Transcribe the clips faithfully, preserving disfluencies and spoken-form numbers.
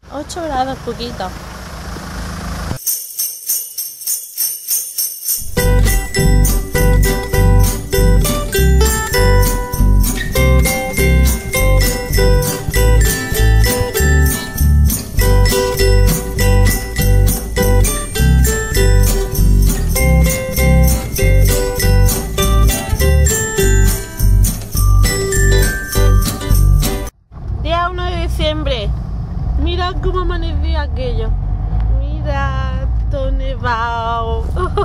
ocho grados, poquito. Mira cómo amanecía aquello. Mira, todo nevado.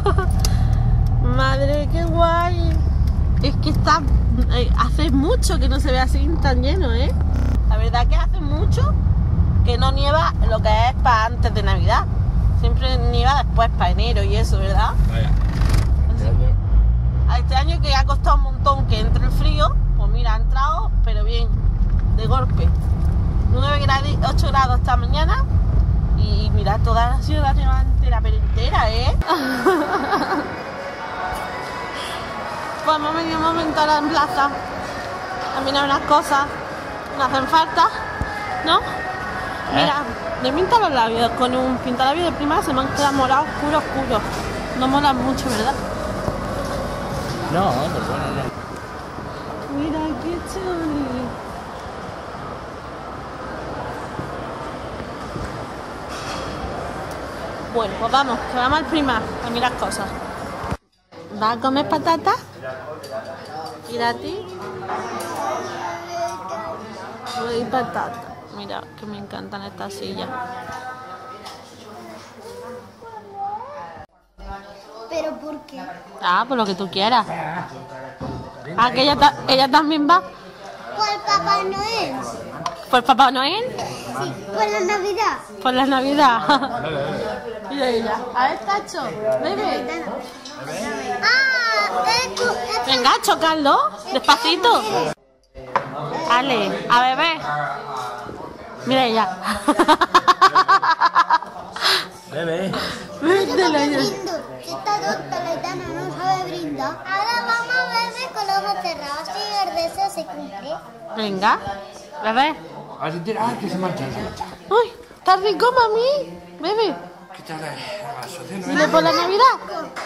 Madre, qué guay. Es que está... Eh, hace mucho que no se ve así tan lleno, ¿eh? La verdad que hace mucho que no nieva lo que es para antes de Navidad. Siempre nieva después para enero y eso, ¿verdad? Vaya. Este año. A este año que ha costado un montón que entre el frío, pues mira, ha entrado, pero bien, de golpe. nueve grados, ocho grados esta mañana y mira toda la ciudad nevada entera, pero entera, ¿eh? Pues hemos venido un momento a la plaza a mirar unas cosas, no hacen falta, ¿no? Mira, me pinta los labios con un pintalabios de prima, se me han quedado morados, oscuros, oscuros. No molan mucho, ¿verdad? No, pues bueno, no. Mira, qué chulo. Bueno, pues vamos, que vamos al Primark a mirar cosas. ¿Vas a comer patatas? ¿Y a ti? Voy a patatas. Mira, que me encantan estas sillas. ¿Pero por qué? Ah, por lo que tú quieras. Ah, que ella, ta ella también va. ¿Por Papá Noel? ¿Por Papá Noel? Sí, por la Navidad. Por la Navidad. Mira ella. A ver, Tacho, bebe. ¡Ah! Es Venga, chocarlo. Despacito. Ale, a beber. Mira ella. Bebe. brindo. Si está tonta la Aitana, no sabe brindar. Ahora vamos a beber con los ojos cerrados. Si el deseo se cumple. Venga, bebe. A sentir, ah, que se marcha, se marcha. Uy, está rico, mami. Bebe. Quítale el vaso, ¿sí? ¿Dile por la Navidad?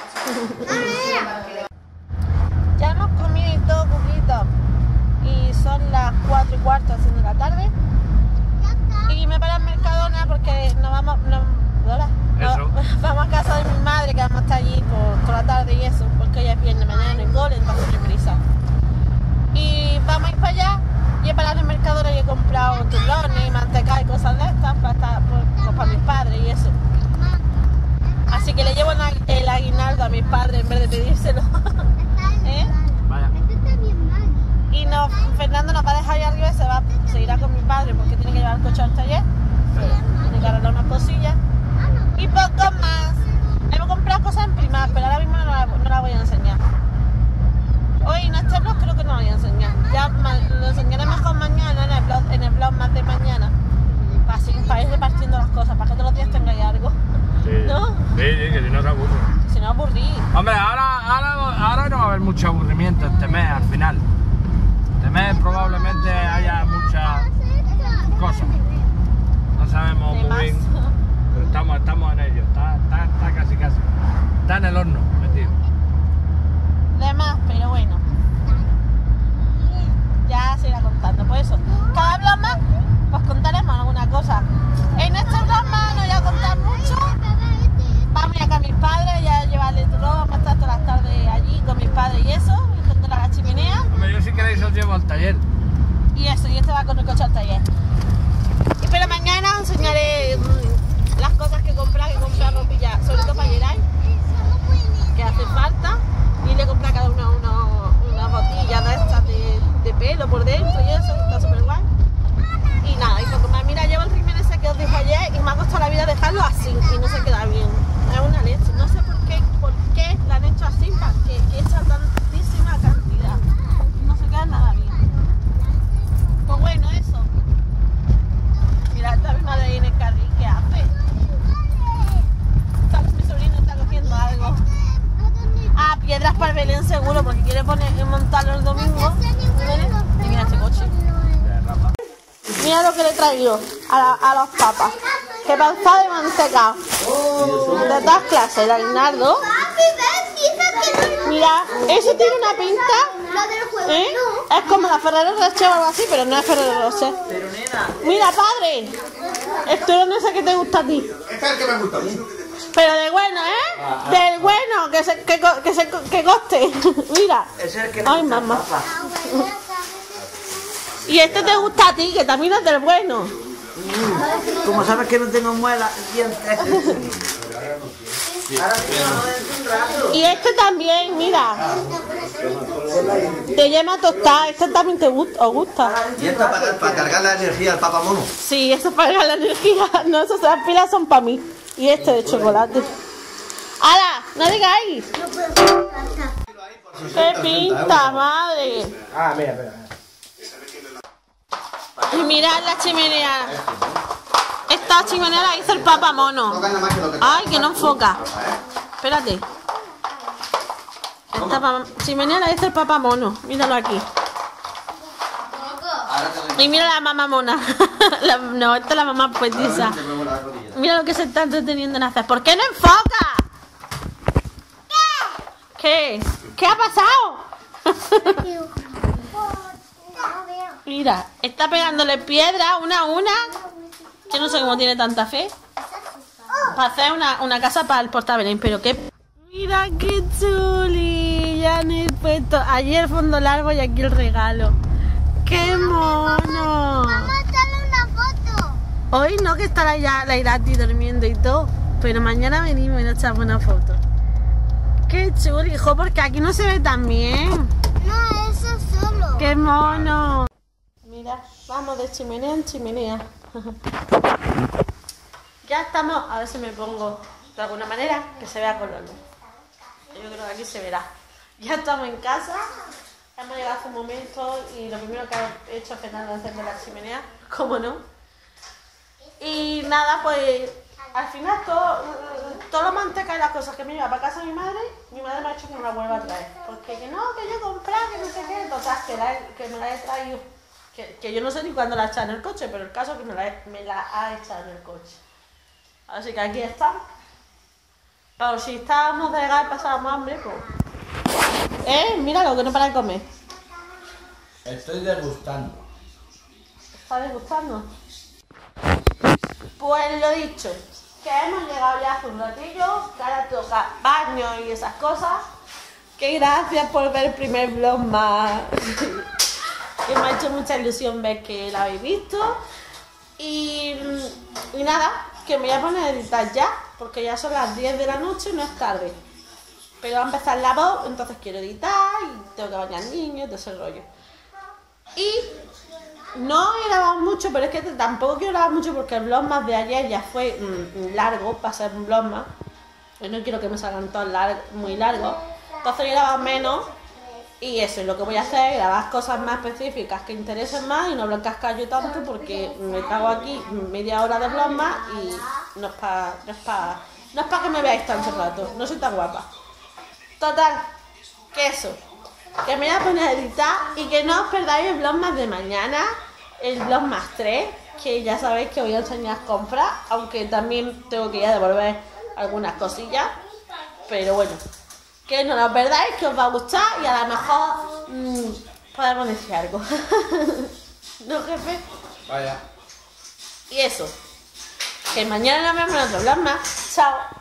Ya hemos comido y todo poquito. Y son las cuatro y cuarto haciendo la tarde. Y me para en Mercadona porque nos vamos... No, ¿hola? Eso. Vamos a casa de mi madre, que vamos a estar allí por toda la tarde y eso, porque ella es viernes, mañana no hay cole, entonces no hay prisa. Y vamos a ir para allá. Y he parado en Mercadona y he comprado turrones, manteca y cosas de estas para, estar, pues, pues, para mis padres y eso. Así que le llevo el aguinaldo a mis padres en vez de pedírselo. ¿Eh? Vaya. Y no, Fernando nos va a dejar ahí arriba y se, va, se irá con mi padre porque tiene que llevar el coche al taller. Tiene que arreglar unas cosillas. Y poco más. Hemos comprado cosas en Primark, pero ahora mismo no las no la voy a enseñar. Hoy en este blog creo que no lo voy a enseñar. Ya lo enseñaré mejor mañana en el blog, en el blog más de mañana. Para, así, para ir repartiendo las cosas, para que todos los días tengáis algo. Sí. ¿No? Sí, sí, que si no se aburre. Si no aburrí. Hombre, ahora, ahora, ahora no va a haber mucho aburrimiento este mes al final. Este mes probablemente haya muchas cosas. No sabemos De muy más. bien, pero estamos, estamos en ello. Está, está, está casi casi. Está en el horno metido. De más, pero bueno. Ya se irá contando. Por eso, cada blog más, pues contaremos alguna cosa. En este blog más no voy a contar mucho. Vamos a ir acá a mis padres, ya llevarle todo, vamos a estar todas las tardes allí con mis padres y eso, junto a la chimenea. Hombre, yo si queréis os llevo al taller. Y eso, y este va con el coche al taller. Y pero mañana os enseñaré mmm, las cosas que comprar, que comprar ropilla, sobre todo para Geray, que hace falta. Y le compré a cada uno uno, unas botillas de estas de, de pelo por dentro y eso, está súper guay. Y nada, y poco más. Mira, llevo el rímel ese que os dije ayer y me ha costado la vida dejarlo así y no se queda bien. Es una leche. No sé por qué, por qué la han hecho así, para que, que echa tantísima cantidad. No se queda nada bien. Pues bueno, eso. Mira, está mi madre ahí en el carril, ¿qué hace? Está, mi sobrino está cogiendo algo. Ah, piedras para el Belén seguro, porque quiere poner, montarlo el domingo. Y mira este coche. Mira lo que le he traído a, la, a los papas. Que panza de mantecado. De todas clases, el aguinaldo. Mira, eso tiene una pinta. ¿Eh? Es como la Ferrero Rocher o algo así, pero no es Ferrero Rocher. Mira, padre. Esto no es el que te gusta a ti. Este es el que me gusta a mí. Pero del bueno, ¿eh? Del bueno, que se, que, que se, que coste. Mira. Ay, mamá. Y este te gusta a ti, que también es del bueno. Mm. Como sabes que no tengo muelas, dientes. Y este también, mira. De yema tostada, este también te gusta, os gusta. ¿Y esta para, para cargar la energía al papamono? Sí, eso es para cargar la energía. No, esas pilas son para mí. Y este de chocolate. ¡Hala! ¡No digáis! ¡Qué pinta, madre! Ah, mira, mira. Y mirad la chimenea. Esta chimenea la hizo el papamono. Ay, que no enfoca. Espérate. Esta chimenea la hizo el papamono. Míralo aquí. Y mira la mamá mona. La, no, esta es la mamá poetisa. Mira lo que se está entreteniendo en hacer. ¿Por qué no enfoca? ¿Qué? ¿Qué ha pasado? Mira, está pegándole piedra una a una. Yo no sé cómo tiene tanta fe. Para hacer una, una casa para el portabelén, pero qué... Mira qué chuli. Ya han puesto ayer el fondo largo y aquí el regalo. ¡Qué mono! Mamá, dale una foto. Hoy no, que estará ya la Irati durmiendo y todo. Pero mañana venimos y nos echamos una foto. ¡Qué chuli, hijo! Porque aquí no se ve tan bien. No, eso solo. ¡Qué mono! Mira, vamos de chimenea en chimenea. Ya estamos, a ver si me pongo de alguna manera que se vea con la luz. Yo creo que aquí se verá. Ya estamos en casa, hemos llegado hace un momento y lo primero que he hecho es Fernando encender la chimenea, como no. Y nada, pues al final todo, todo lo manteca y las cosas que me lleva para casa mi madre, mi madre me ha dicho que no la vuelva a traer. Porque que no, que yo compré, que no sé qué, total, que, la he, que me la he traído. Que, que yo no sé ni cuándo la he echado en el coche, pero el caso es que me la, he, me la ha echado en el coche. Así que aquí está. Pero si estábamos de llegar y pasábamos hambre, pues... Eh, míralo, que no para de comer. Estoy degustando. ¿Está degustando? Pues lo dicho, que hemos llegado ya hace un ratillo, que ahora toca baño y esas cosas. Que gracias por ver el primer vlog más. Que me ha hecho mucha ilusión ver que la habéis visto. Y, y nada, que me voy a poner a editar ya, porque ya son las diez de la noche y no es tarde. Pero va a empezar la voz, entonces quiero editar y tengo que bañar niños, todo ese rollo. Y no he grabado mucho, pero es que tampoco quiero grabar mucho porque el vlog más de ayer ya fue mmm, largo, para ser un vlog más. Y no quiero que me salgan todos lar muy largos. Entonces he grabado menos. Y eso es lo que voy a hacer, grabar cosas más específicas que interesen más y no hablar cascallo tanto porque me cago aquí media hora de vlog más y no es para no es pa, no es pa que me veáis tanto rato, no soy tan guapa. Total, que eso, que me voy a poner a editar y que no os perdáis el vlog más de mañana, el vlog más tres, que ya sabéis que voy a enseñar compras, aunque también tengo que ir a devolver algunas cosillas, pero bueno. Que no lo perdáis, que os va a gustar y a lo mejor mmm, podemos decir algo. ¿No, jefe? Vaya. Y eso. Que mañana nos vemos en otro vlog más. Chao.